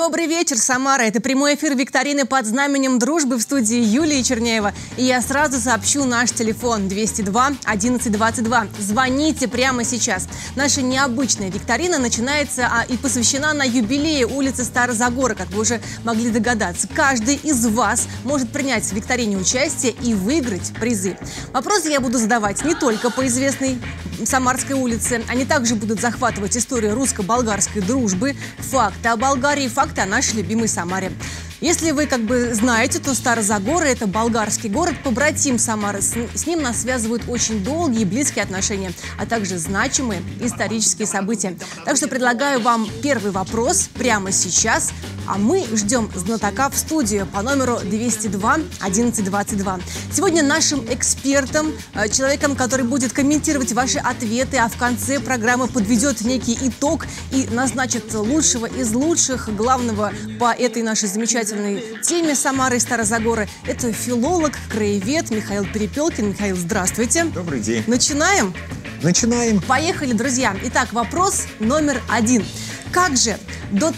Добрый вечер, Самара. Это прямой эфир викторины под знаменем дружбы в студии Юлии Черняева. И я сразу сообщу наш телефон 202 11 22. Звоните прямо сейчас. Наша необычная викторина начинается и посвящена на юбилее улицы Старозагора, как вы уже могли догадаться. Каждый из вас может принять в викторине участие и выиграть призы. Вопросы я буду задавать не только по известной Самарской улице. Они также будут захватывать историю русско-болгарской дружбы, факты о Болгарии, факты о нашей любимой Самаре. Если вы знаете, то Старозагора – это болгарский город, побратим Самары. С ним нас связывают очень долгие и близкие отношения, а также значимые исторические события. Так что предлагаю вам первый вопрос прямо сейчас, а мы ждем знатока в студию по номеру 202 11 22. Сегодня нашим экспертом, человеком, который будет комментировать ваши ответы, а в конце программы подведет некий итог и назначит лучшего из лучших, главного по этой нашей замечательной теме Самары и Старозагора. Это филолог, краевед Михаил Перепелкин. Михаил, здравствуйте. Добрый день. Начинаем? Начинаем. Поехали, друзья. Итак, вопрос номер 1. Как же до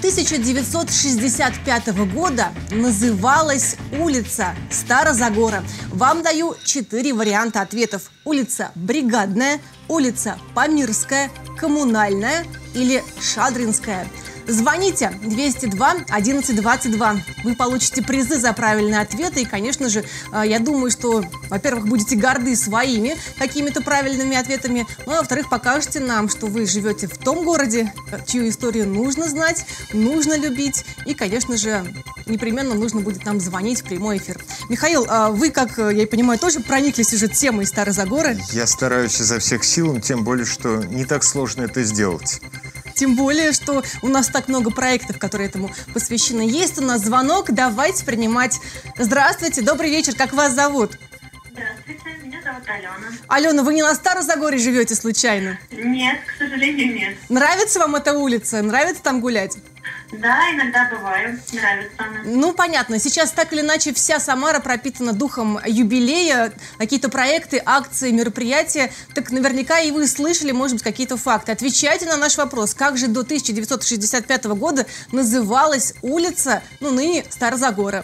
1965 года называлась улица Старозагора? Вам даю 4 варианта ответов. Улица Бригадная, улица Памирская, Коммунальная или Шадринская. Звоните 202 11 22. Вы получите призы за правильные ответы. И, конечно же, я думаю, что, во-первых, будете горды своими какими-то правильными ответами. Ну, а во-вторых, покажете нам, что вы живете в том городе, чью историю нужно знать, нужно любить. И, конечно же, непременно нужно будет нам звонить в прямой эфир. Михаил, вы, как я понимаю, тоже прониклись уже темой Старозагора? Я стараюсь изо всех сил, тем более, что не так сложно это сделать. Тем более, что у нас так много проектов, которые этому посвящены. Есть у нас звонок, давайте принимать. Здравствуйте, добрый вечер, как вас зовут? Здравствуйте, меня зовут Алена. Алена, вы не на Старозагоре живете случайно? Нет, к сожалению, нет. Нравится вам эта улица? Нравится там гулять? Да, иногда бываю, нравится она. Ну, понятно. Сейчас так или иначе вся Самара пропитана духом юбилея, какие-то проекты, акции, мероприятия. Так наверняка и вы слышали, может быть, какие-то факты. Отвечайте на наш вопрос. Как же до 1965 года называлась улица, ныне Старозагора?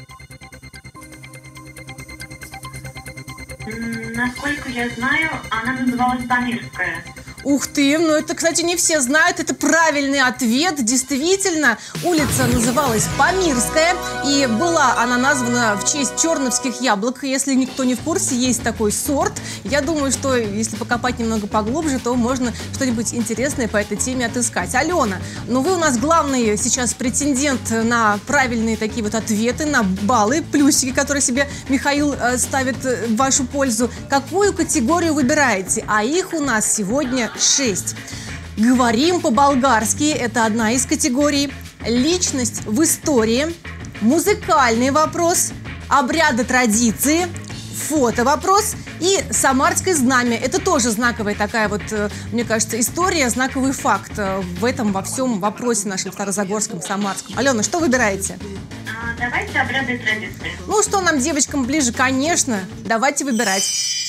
Насколько я знаю, она называлась Памирская. Ух ты, это, кстати, не все знают, это правильный ответ. Действительно, улица называлась Памирская, и была она названа в честь черновских яблок. Если никто не в курсе, есть такой сорт. Я думаю, что если покопать немного поглубже, то можно что-нибудь интересное по этой теме отыскать. Алена, вы у нас главный сейчас претендент на правильные такие вот ответы, на баллы, плюсики, которые себе Михаил ставит в вашу пользу. Какую категорию выбираете? А их у нас сегодня 6. Говорим по-болгарски, это одна из категорий. Личность в истории, музыкальный вопрос, обряды, традиции, фото вопрос и самарское знамя. Это тоже знаковая такая мне кажется, история, знаковый факт в этом во всем вопросе нашем старозагорском, самарском. Алена, что выбираете? Давайте обряды и традиции. Что нам, девочкам, ближе, конечно. Давайте выбирать.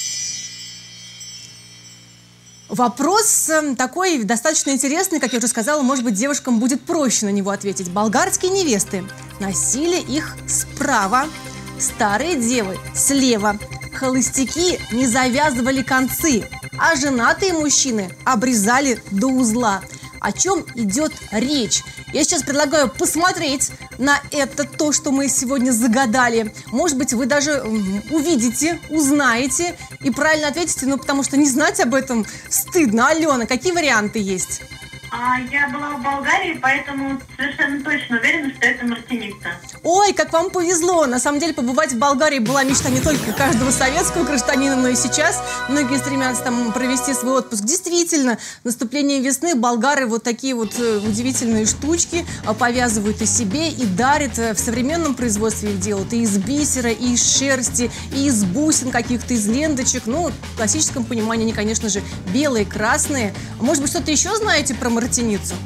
Вопрос такой достаточно интересный, как я уже сказала, может быть, девушкам будет проще на него ответить. Болгарские невесты носили их справа, старые девы слева, холостяки не завязывали концы, а женатые мужчины обрезали до узла. О чем идет речь? Я сейчас предлагаю посмотреть на то, что мы сегодня загадали. Может быть, вы даже увидите, узнаете и правильно ответите, потому что не знать об этом стыдно. Алена, какие варианты есть? Я была в Болгарии, поэтому совершенно точно уверена, что это Мартиница. Ой, как вам повезло! На самом деле, побывать в Болгарии была мечта не только каждого советского гражданина, но и сейчас. Многие стремятся там провести свой отпуск. Действительно, наступление весны болгары такие удивительные штучки повязывают и себе, и дарят. В современном производстве их делают и из бисера, и из шерсти, и из бусин каких-то, из ленточек. В классическом понимании они, конечно же, белые, красные. Может быть, что-то еще знаете про Мартиницу?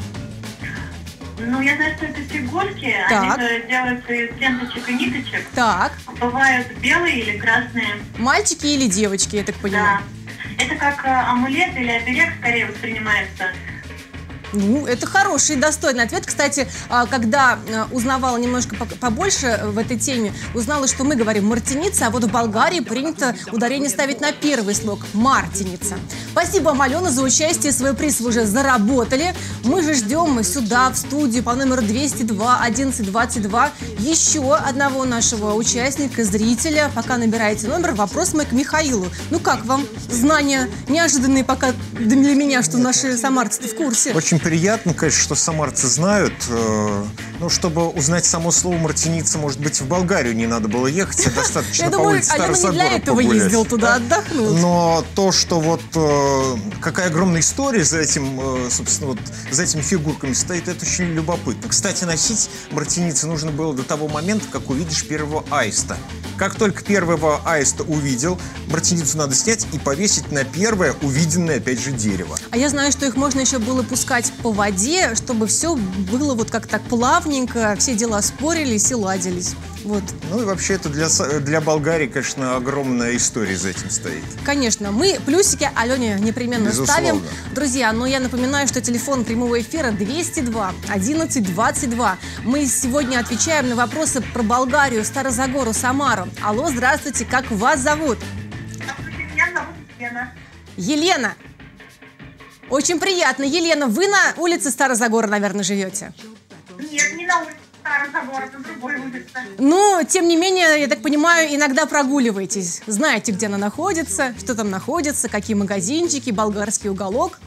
Я знаю, что это фигурки. Так. Они же делаются из ленточек и ниточек. Так. Бывают белые или красные. Мальчики или девочки, я так понимаю? Да. Это как амулет или оберег скорее воспринимается. Ну, это хороший и достойный ответ. Кстати, когда узнавала немножко побольше в этой теме, узнала, что мы говорим «мартиница», а вот в Болгарии принято ударение ставить на первый слог «мартиница». Спасибо вам, Алена, за участие. Свой приз вы уже заработали. Мы же ждем сюда, в студию по номеру 202 11 22 еще одного нашего участника, зрителя. Пока набираете номер, вопрос мой к Михаилу. Ну как вам? Знания неожиданные пока для меня, что наши самарцы в курсе. Очень приятно, конечно, что самарцы знают. Но чтобы узнать само слово «мартиница», может быть, в Болгарию не надо было ехать, а достаточно по улице Старого Загора погулять. Я думаю, Алена не для этого ездил туда отдохнуть. Но то, что вот какая огромная история за этим, собственно, вот за этими фигурками стоит, это очень любопытно. Кстати, носить мартиницу нужно было до того момента, как увидишь первого аиста. Как только первого аиста увидел, мартиницу надо снять и повесить на первое увиденное, опять же, дерево. А я знаю, что их можно еще было пускать по воде, чтобы все было вот как так плавненько, все дела спорились и ладились. Вот. Ну и вообще это для Болгарии, конечно, огромная история за этим стоит. Конечно, мы плюсики Алене непременно Безусловно. ставим. Друзья, но я напоминаю, что телефон прямого эфира 202 11 22. Мы сегодня отвечаем на вопросы про Болгарию, Старозагору, Самару. Алло, здравствуйте, как вас зовут? Меня зовут Елена. Елена. Очень приятно. Елена, вы на улице Старозагора, наверное, живете? Нет, не на улице Старозагора, на другой улице. Ну, тем не менее, я так понимаю, иногда прогуливаетесь. Знаете, где она находится, что там находится, какие магазинчики, болгарский уголок.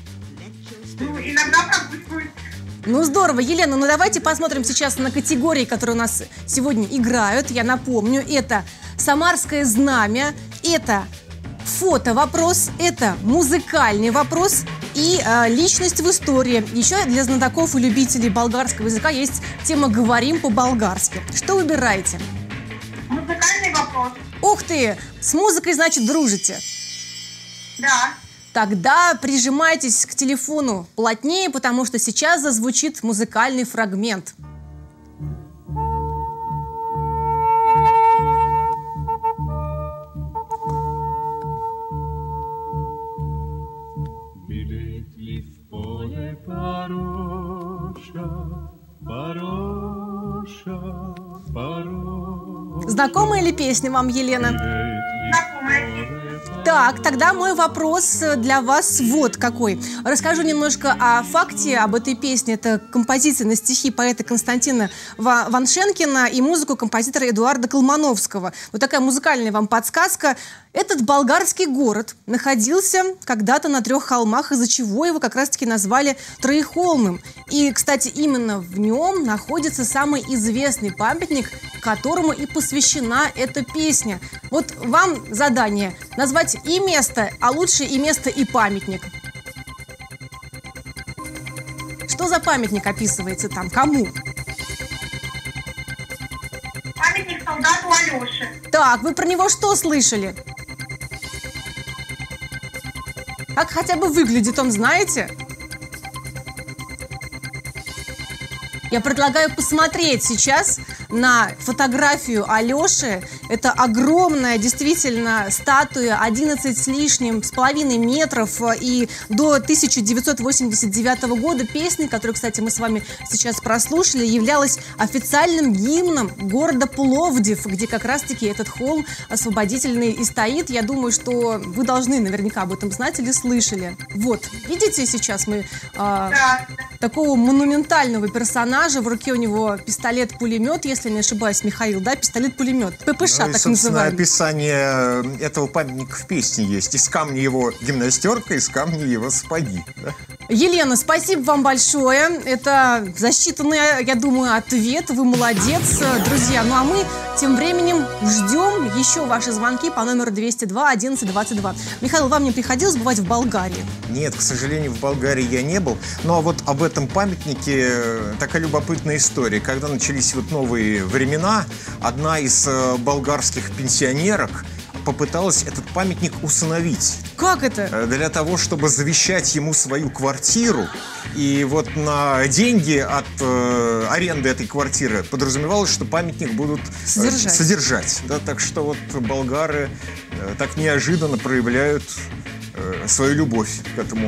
Ну, иногда прогуливаюсь. Ну, здорово. Елена, ну давайте посмотрим сейчас на категории, которые у нас сегодня играют. Я напомню, это «Самарское знамя», это «Фото-вопрос», это «Музыкальный вопрос» и «Личность в истории». Еще для знатоков и любителей болгарского языка есть тема «Говорим по-болгарски». Что выбираете? Музыкальный вопрос. Ух ты! С музыкой, значит, дружите? Да. Тогда прижимайтесь к телефону плотнее, потому что сейчас зазвучит музыкальный фрагмент. Знакомая ли песня вам, Елена? Знакомая песня. Так, тогда мой вопрос для вас вот какой. Расскажу немножко о факте, об этой песне. Это композиция на стихи поэта Константина Ваншенкина и музыку композитора Эдуарда Колмановского. Вот такая музыкальная вам подсказка. Этот болгарский город находился когда-то на 3 холмах, из-за чего его как раз-таки назвали Троехолмым. И, кстати, именно в нем находится самый известный памятник, которому и посвящена эта песня. Вот вам задание назвать и место, а лучше и место, и памятник. Что за памятник описывается там? Кому? Памятник солдату Алёше. Так, вы про него что слышали? Как хотя бы выглядит он, знаете? Я предлагаю посмотреть сейчас на фотографию Алёши. Это огромная, действительно, статуя, 11 с лишним, с половиной метров. И до 1989 года песня, которую, кстати, мы с вами сейчас прослушали, являлась официальным гимном города Пловдив, где как раз-таки этот холм освободительный и стоит. Я думаю, что вы должны наверняка об этом знать или слышали. Вот, видите, сейчас мы такого монументального персонажа, в руке у него пистолет-пулемет, если не ошибаюсь, Михаил, да, пистолет-пулемет, ППШ, Ну, так называемый. Описание этого памятника в песне есть. Из камня его гимнастерка, из камня его сапоги. Да? Елена, спасибо вам большое. Это засчитанный, я думаю, ответ. Вы молодец, друзья. Ну а мы тем временем ждем еще ваши звонки по номеру 202 11 22. Михаил, вам не приходилось бывать в Болгарии? Нет, к сожалению, в Болгарии я не был. Но вот об этом памятнике такая любопытная история. Когда начались вот новые времена, одна из болгарских пенсионерок попыталась этот памятник усыновить. Как это? Для того, чтобы завещать ему свою квартиру. И вот на деньги от аренды этой квартиры подразумевалось, что памятник будут содержать. Да, так что вот болгары так неожиданно проявляют свою любовь к этому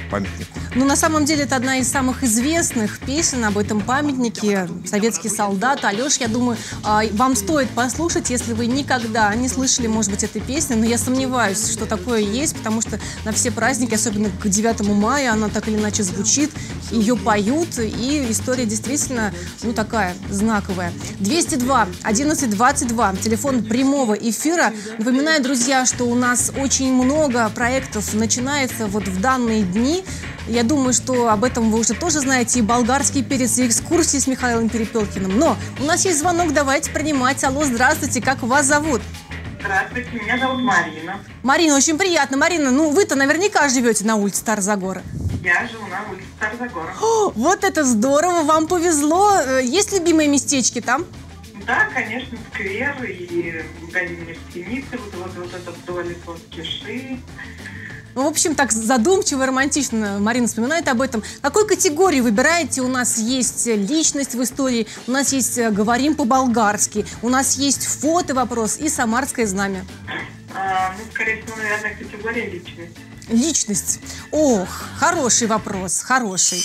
памятнику. Ну, на самом деле, это одна из самых известных песен об этом памятнике. «Советский солдат». Алеш, я думаю, вам стоит послушать, если вы никогда не слышали, может быть, этой песни. Но я сомневаюсь, что такое есть, потому что на все праздники, особенно к 9 мая, она так или иначе звучит, ее поют, и история действительно, ну, такая знаковая. 202-11-22, телефон прямого эфира. Напоминаю, друзья, что у нас очень много проектов начинается вот в данные дни. Я думаю, что об этом вы уже тоже знаете. И болгарский перец, и экскурсии с Михаилом Перепелкиным. Но у нас есть звонок, давайте принимать. Алло, здравствуйте, как вас зовут? Здравствуйте, меня зовут Марина. Марина, очень приятно. Марина, ну вы-то наверняка живете на улице Стара-Загора. Я живу на улице Стара-Загора. Вот это здорово, вам повезло. Есть любимые местечки там? Да, конечно, сквер и магазин нефтяницы, вот этот вдоль Киши. Ну, в общем, так задумчиво и романтично Марина вспоминает об этом. Какой категории выбираете? У нас есть личность в истории, у нас есть «Говорим по-болгарски», у нас есть фото-вопрос и «Самарское знамя». Ну, скорее всего, наверное, категория личность. Личность. Ох, хороший вопрос, хороший.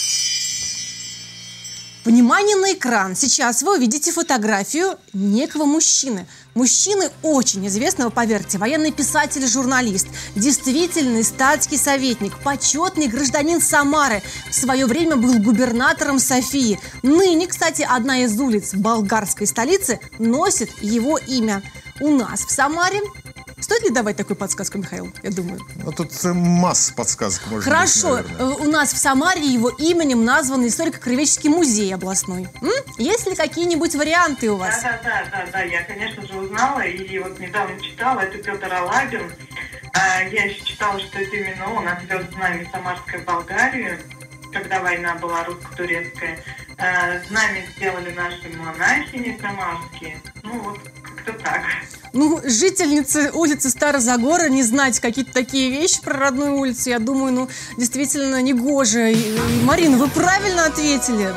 Внимание на экран. Сейчас вы увидите фотографию некого мужчины. Мужчины очень известного, поверьте, военный писатель, журналист, действительный статский советник, почетный гражданин Самары. В свое время был губернатором Софии. Ныне, кстати, одна из улиц болгарской столицы носит его имя. У нас в Самаре... Стоит ли давать такую подсказку, Михаил? Я думаю. Ну, тут масса подсказок может Хорошо. быть, наверное. У нас в Самаре его именем назван историко-краеведческий музей областной. Есть ли какие-нибудь варианты у вас? Да, я, конечно же, узнала, и вот недавно читала, это Петр Алагин. Я еще читала, что это именно он отвез знамя Самарской Болгарии, когда война была русско-турецкая. Знамя сделали наши монахини самарские. Ну, вот как-то так. Ну, жительница улицы Стара-Загора не знать какие-то такие вещи про родную улицу, я думаю, ну, действительно негоже. И, Марина, вы правильно ответили,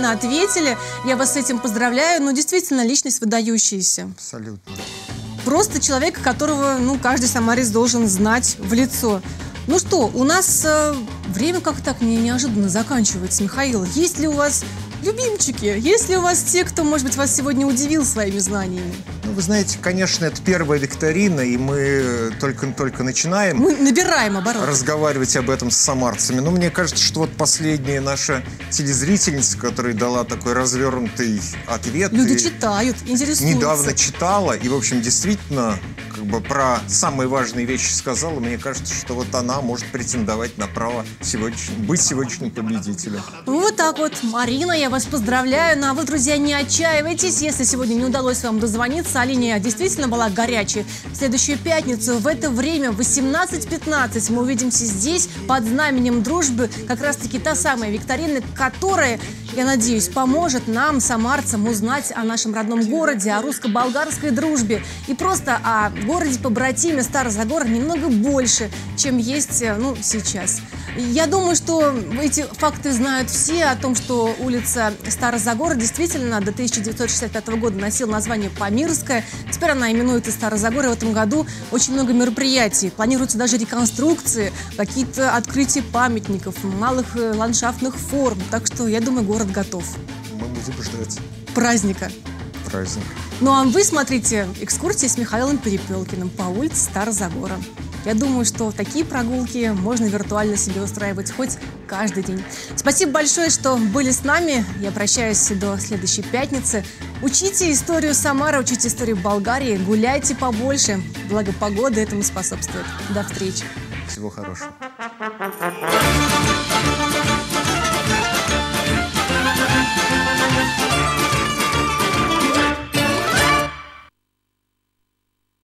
я вас с этим поздравляю, но действительно личность выдающаяся. Абсолютно. Просто человека, которого, ну, каждый самарец должен знать в лицо. Ну что, у нас время как-то так неожиданно заканчивается, Михаил. Есть ли у вас любимчики? Есть ли у вас те, кто, может быть, вас сегодня удивил своими знаниями? Ну, вы знаете, конечно, это первая викторина, и мы только начинаем. Мы набираем обороты. Разговаривать об этом с самарцами. Но мне кажется, что вот последняя наша телезрительница, которая дала такой развернутый ответ. Люди читают, интересуются. Недавно читала, и, в общем, действительно, как бы про самые важные вещи сказала. Мне кажется, что вот она может претендовать на право быть сегодняшним победителем. Вот так вот, Марина, я вас поздравляю. Ну а вы, друзья, не отчаивайтесь, если сегодня не удалось вам дозвониться, а линия действительно была горячей. В следующую пятницу в это время в 18:15 мы увидимся здесь под знаменем дружбы. Как раз-таки та самая викторина, которая, я надеюсь, поможет нам, самарцам, узнать о нашем родном городе, о русско-болгарской дружбе и просто о городе-побратиме Стара-Загора немного больше, чем есть, ну, сейчас. Я думаю, что эти факты знают все о том, что улица Стара-Загора действительно до 1965 года носила название Памирская. Теперь она именуется Стара-Загора. В этом году очень много мероприятий. Планируются даже реконструкции, какие-то открытия памятников, малых ландшафтных форм. Так что, я думаю, город готов. Мы будем ждать Праздника. праздник. Ну а вы смотрите экскурсии с Михаилом Перепелкиным по улице Стара-Загора. Я думаю, что такие прогулки можно виртуально себе устраивать хоть каждый день. Спасибо большое, что были с нами. Я прощаюсь до следующей пятницы. Учите историю Самары, учите историю Болгарии, гуляйте побольше. Благо погода этому способствует. До встречи. Всего хорошего.